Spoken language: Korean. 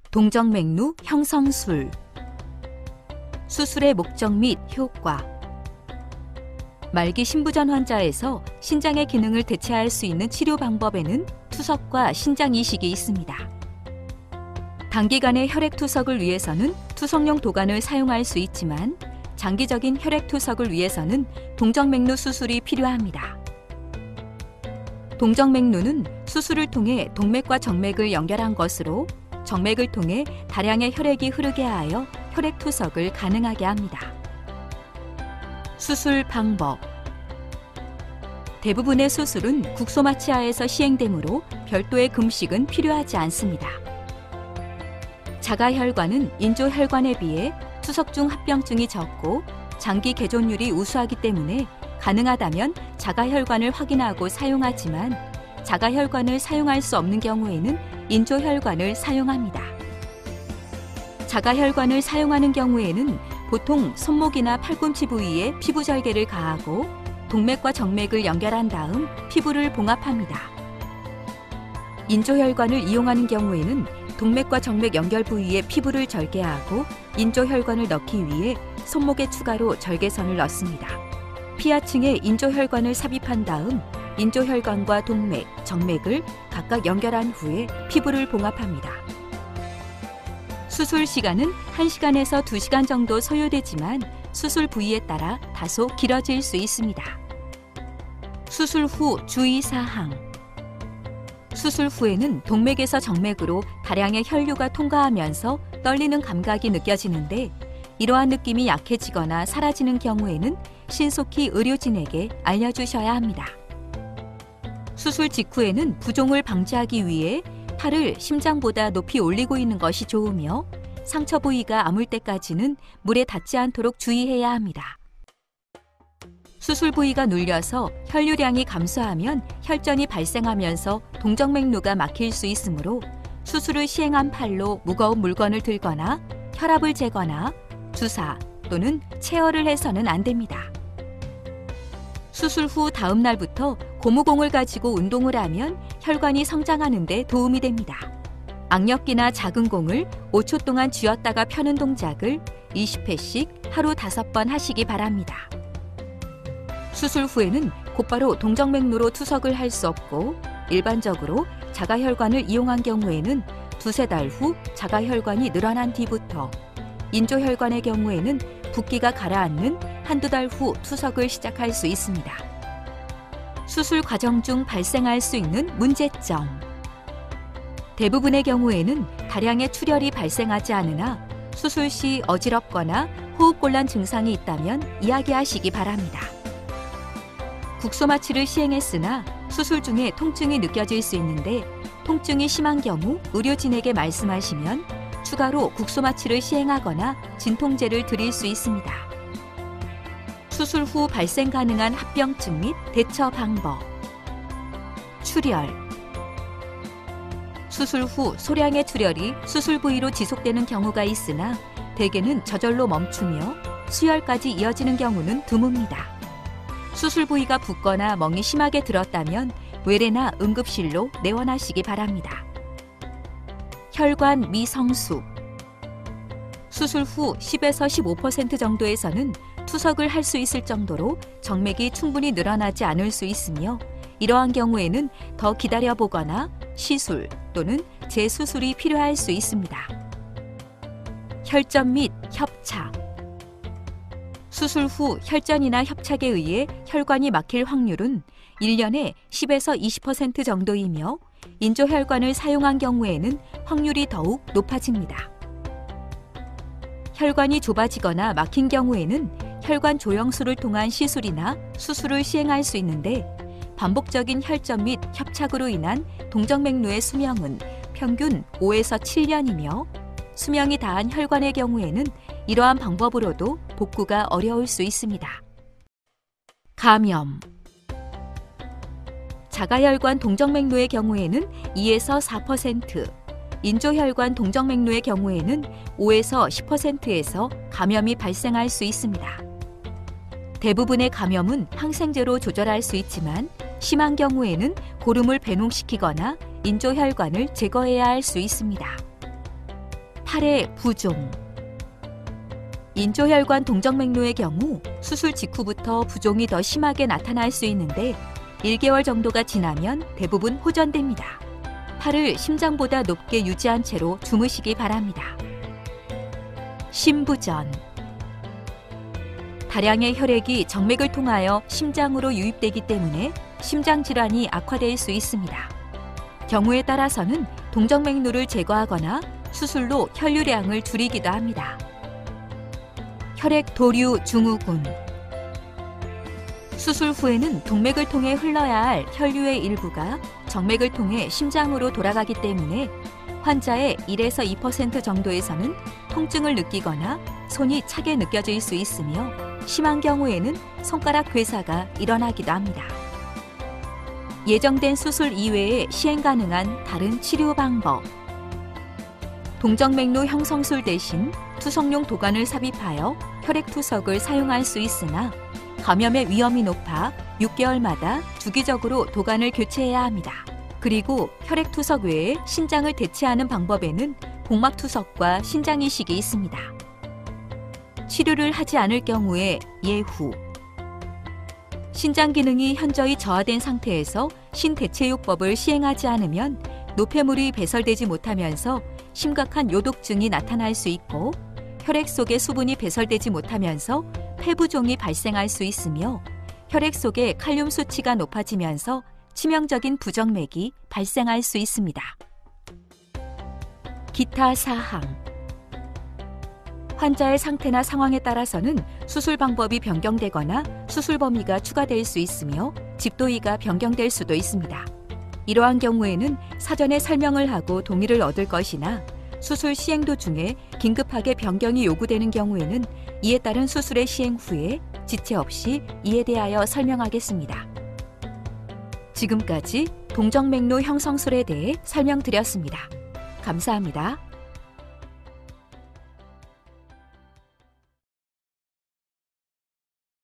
동정맥루 형성술. 수술의 목적 및 효과. 말기 신부전 환자에서 신장의 기능을 대체할 수 있는 치료 방법에는 투석과 신장 이식이 있습니다. 단기간의 혈액 투석을 위해서는 투석용 도관을 사용할 수 있지만 장기적인 혈액 투석을 위해서는 동정맥루 수술이 필요합니다. 동정맥루는 수술을 통해 동맥과 정맥을 연결한 것으로 정맥을 통해 다량의 혈액이 흐르게 하여 혈액 투석을 가능하게 합니다. 수술 방법. 대부분의 수술은 국소마취하에서 시행되므로 별도의 금식은 필요하지 않습니다. 자가혈관은 인조혈관에 비해 투석 중 합병증이 적고 장기 개존율이 우수하기 때문에 가능하다면 자가혈관을 확인하고 사용하지만 자가혈관을 사용할 수 없는 경우에는 인조혈관을 사용합니다. 자가혈관을 사용하는 경우에는 보통 손목이나 팔꿈치 부위에 피부 절개를 가하고 동맥과 정맥을 연결한 다음 피부를 봉합합니다. 인조혈관을 이용하는 경우에는 동맥과 정맥 연결 부위에 피부를 절개하고 인조혈관을 넣기 위해 손목에 추가로 절개선을 넣습니다. 피하층에 인조혈관을 삽입한 다음 인조혈관과 동맥, 정맥을 각각 연결한 후에 피부를 봉합합니다. 수술 시간은 1시간에서 2시간 정도 소요되지만 수술 부위에 따라 다소 길어질 수 있습니다. 수술 후 주의사항. 수술 후에는 동맥에서 정맥으로 다량의 혈류가 통과하면서 떨리는 감각이 느껴지는데 이러한 느낌이 약해지거나 사라지는 경우에는 신속히 의료진에게 알려주셔야 합니다. 수술 직후에는 부종을 방지하기 위해 팔을 심장보다 높이 올리고 있는 것이 좋으며 상처 부위가 아물 때까지는 물에 닿지 않도록 주의해야 합니다. 수술 부위가 눌려서 혈류량이 감소하면 혈전이 발생하면서 동정맥루가 막힐 수 있으므로 수술을 시행한 팔로 무거운 물건을 들거나 혈압을 재거나 주사 또는 체열을 해서는 안 됩니다. 수술 후 다음 날부터 고무공을 가지고 운동을 하면 혈관이 성장하는 데 도움이 됩니다. 악력기나 작은 공을 5초 동안 쥐었다가 펴는 동작을 20회씩 하루 5번 하시기 바랍니다. 수술 후에는 곧바로 동정맥루로 투석을 할 수 없고 일반적으로 자가혈관을 이용한 경우에는 2-3달 후 자가혈관이 늘어난 뒤부터 인조혈관의 경우에는 붓기가 가라앉는 1-2달 후 투석을 시작할 수 있습니다. 수술 과정 중 발생할 수 있는 문제점. 대부분의 경우에는 다량의 출혈이 발생하지 않으나 수술 시 어지럽거나 호흡곤란 증상이 있다면 이야기하시기 바랍니다. 국소마취를 시행했으나 수술 중에 통증이 느껴질 수 있는데 통증이 심한 경우 의료진에게 말씀하시면 추가로 국소마취를 시행하거나 진통제를 드릴 수 있습니다. 수술 후 발생 가능한 합병증 및 대처 방법. 출혈. 수술 후 소량의 출혈이 수술 부위로 지속되는 경우가 있으나 대개는 저절로 멈추며 수혈까지 이어지는 경우는 드뭅니다. 수술 부위가 붓거나 멍이 심하게 들었다면 외래나 응급실로 내원하시기 바랍니다. 혈관 미성숙. 수술 후 10에서 15% 정도에서는 투석을 할 수 있을 정도로 정맥이 충분히 늘어나지 않을 수 있으며 이러한 경우에는 더 기다려보거나 시술 또는 재수술이 필요할 수 있습니다. 혈전 및 협착. 수술 후 혈전이나 협착에 의해 혈관이 막힐 확률은 1년에 10에서 20% 정도이며 인조혈관을 사용한 경우에는 확률이 더욱 높아집니다. 혈관이 좁아지거나 막힌 경우에는 혈관 조영술을 통한 시술이나 수술을 시행할 수 있는데 반복적인 혈전 및 협착으로 인한 동정맥루의 수명은 평균 5에서 7년이며 수명이 다한 혈관의 경우에는 이러한 방법으로도 복구가 어려울 수 있습니다. 감염. 자가혈관 동정맥루의 경우에는 2에서 4%, 인조혈관 동정맥루의 경우에는 5에서 10%에서 감염이 발생할 수 있습니다. 대부분의 감염은 항생제로 조절할 수 있지만 심한 경우에는 고름을 배농시키거나 인조혈관을 제거해야 할 수 있습니다. 팔의 부종. 인조혈관 동정맥류의 경우 수술 직후부터 부종이 더 심하게 나타날 수 있는데 1개월 정도가 지나면 대부분 호전됩니다. 팔을 심장보다 높게 유지한 채로 주무시기 바랍니다. 심부전. 다량의 혈액이 정맥을 통하여 심장으로 유입되기 때문에 심장 질환이 악화될 수 있습니다. 경우에 따라서는 동정맥류를 제거하거나 수술로 혈류량을 줄이기도 합니다. 혈액 도류 증후군. 수술 후에는 동맥을 통해 흘러야 할 혈류의 일부가 정맥을 통해 심장으로 돌아가기 때문에 환자의 1에서 2% 정도에서는 통증을 느끼거나 손이 차게 느껴질 수 있으며 심한 경우에는 손가락 괴사가 일어나기도 합니다. 예정된 수술 이외에 시행 가능한 다른 치료 방법. 동정맥류 형성술 대신 투석용 도관을 삽입하여 혈액투석을 사용할 수 있으나 감염의 위험이 높아 6개월마다 주기적으로 도관을 교체해야 합니다. 그리고 혈액투석 외에 신장을 대체하는 방법에는 복막투석과 신장이식이 있습니다. 치료를 하지 않을 경우에 예후. 신장 기능이 현저히 저하된 상태에서 신대체요법을 시행하지 않으면 노폐물이 배설되지 못하면서 심각한 요독증이 나타날 수 있고 혈액 속에 수분이 배설되지 못하면서 폐부종이 발생할 수 있으며 혈액 속에 칼륨 수치가 높아지면서 치명적인 부정맥이 발생할 수 있습니다. 기타 사항. 환자의 상태나 상황에 따라서는 수술 방법이 변경되거나 수술 범위가 추가될 수 있으며 집도의가 변경될 수도 있습니다. 이러한 경우에는 사전에 설명을 하고 동의를 얻을 것이나 수술 시행 도중에 긴급하게 변경이 요구되는 경우에는 이에 따른 수술의 시행 후에 지체 없이 이에 대하여 설명하겠습니다. 지금까지 동정맥류 형성술에 대해 설명드렸습니다. 감사합니다.